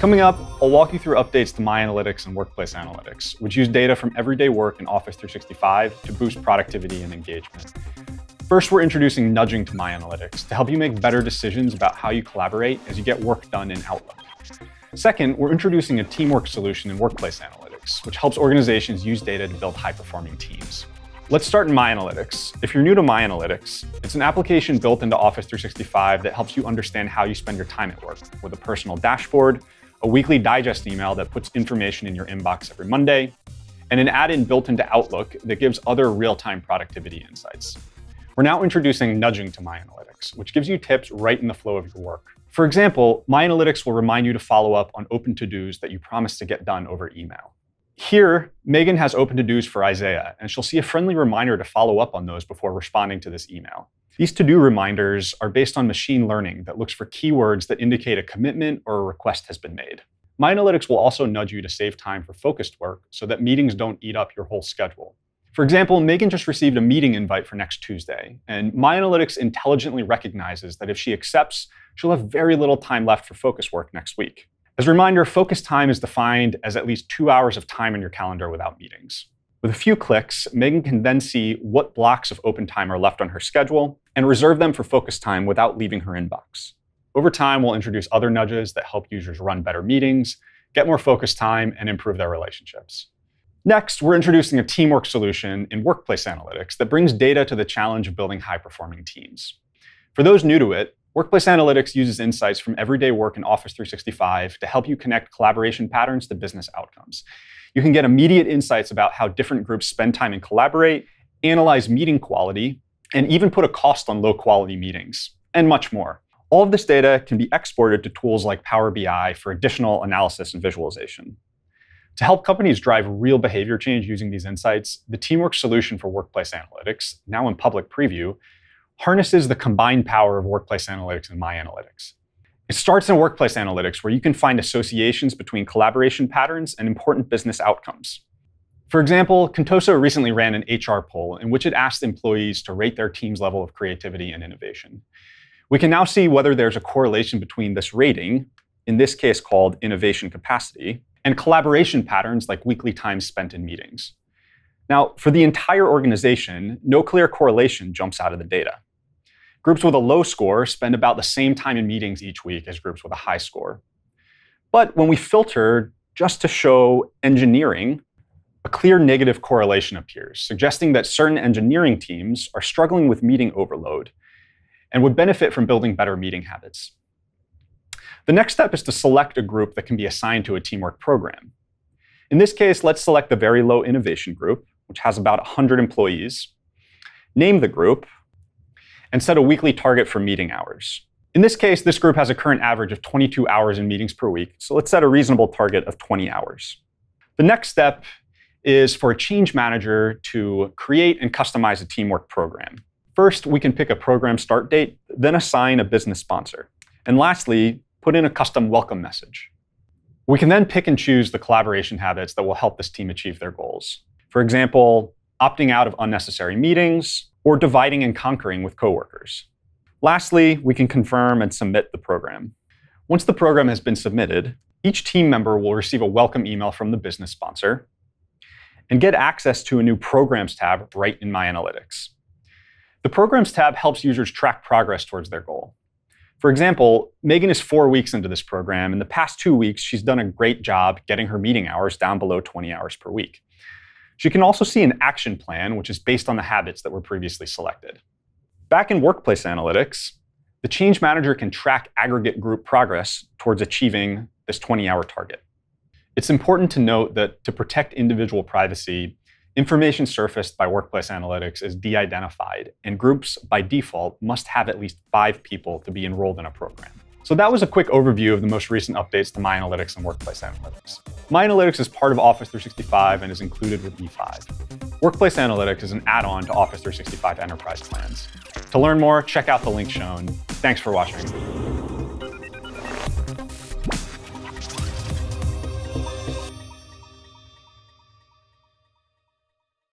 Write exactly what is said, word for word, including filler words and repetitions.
Coming up, I'll walk you through updates to MyAnalytics and Workplace Analytics, which use data from everyday work in Office three sixty-five to boost productivity and engagement. First, we're introducing nudging to MyAnalytics to help you make better decisions about how you collaborate as you get work done in Outlook. Second, we're introducing a teamwork solution in Workplace Analytics, which helps organizations use data to build high-performing teams. Let's start in MyAnalytics. If you're new to MyAnalytics, it's an application built into Office three sixty-five that helps you understand how you spend your time at work with a personal dashboard, a weekly digest email that puts information in your inbox every Monday, and an add-in built into Outlook that gives other real-time productivity insights. We're now introducing nudging to MyAnalytics, which gives you tips right in the flow of your work. For example, MyAnalytics will remind you to follow up on open to-dos that you promised to get done over email. Here, Megan has open to-dos for Isaiah, and she'll see a friendly reminder to follow up on those before responding to this email. These to-do reminders are based on machine learning that looks for keywords that indicate a commitment or a request has been made. MyAnalytics will also nudge you to save time for focused work so that meetings don't eat up your whole schedule. For example, Megan just received a meeting invite for next Tuesday, and MyAnalytics intelligently recognizes that if she accepts, she'll have very little time left for focus work next week. As a reminder, focus time is defined as at least two hours of time in your calendar without meetings. With a few clicks, Megan can then see what blocks of open time are left on her schedule and reserve them for focus time without leaving her inbox. Over time, we'll introduce other nudges that help users run better meetings, get more focus time, and improve their relationships. Next, we're introducing a teamwork solution in Workplace Analytics that brings data to the challenge of building high-performing teams. For those new to it, Workplace Analytics uses insights from everyday work in Office three sixty-five to help you connect collaboration patterns to business outcomes. You can get immediate insights about how different groups spend time and collaborate, analyze meeting quality, and even put a cost on low-quality meetings, and much more. All of this data can be exported to tools like Power B I for additional analysis and visualization. To help companies drive real behavior change using these insights, the Teamwork solution for Workplace Analytics, now in public preview, harnesses the combined power of Workplace Analytics and MyAnalytics. It starts in Workplace Analytics, where you can find associations between collaboration patterns and important business outcomes. For example, Contoso recently ran an H R poll in which it asked employees to rate their team's level of creativity and innovation. We can now see whether there's a correlation between this rating, in this case called innovation capacity, and collaboration patterns like weekly time spent in meetings. Now, for the entire organization, no clear correlation jumps out of the data. Groups with a low score spend about the same time in meetings each week as groups with a high score. But when we filter just to show engineering, a clear negative correlation appears, suggesting that certain engineering teams are struggling with meeting overload and would benefit from building better meeting habits. The next step is to select a group that can be assigned to a teamwork program. In this case, let's select the very low innovation group, which has about one hundred employees, name the group, and set a weekly target for meeting hours. In this case, this group has a current average of twenty-two hours in meetings per week, so let's set a reasonable target of twenty hours. The next step is for a change manager to create and customize a teamwork program. First, we can pick a program start date, then assign a business sponsor. And lastly, put in a custom welcome message. We can then pick and choose the collaboration habits that will help this team achieve their goals. For example, opting out of unnecessary meetings or dividing and conquering with coworkers. Lastly, we can confirm and submit the program. Once the program has been submitted, each team member will receive a welcome email from the business sponsor and get access to a new Programs tab right in MyAnalytics. The Programs tab helps users track progress towards their goal. For example, Megan is four weeks into this program. In the past two weeks, she's done a great job getting her meeting hours down below twenty hours per week. She can also see an action plan, which is based on the habits that were previously selected. Back in Workplace Analytics, the change manager can track aggregate group progress towards achieving this twenty hour target. It's important to note that to protect individual privacy, information surfaced by Workplace Analytics is de-identified, and groups by default must have at least five people to be enrolled in a program. So that was a quick overview of the most recent updates to MyAnalytics and Workplace Analytics. MyAnalytics is part of Office three sixty-five and is included with E five. Workplace Analytics is an add-on to Office three sixty-five Enterprise plans. To learn more, check out the link shown. Thanks for watching.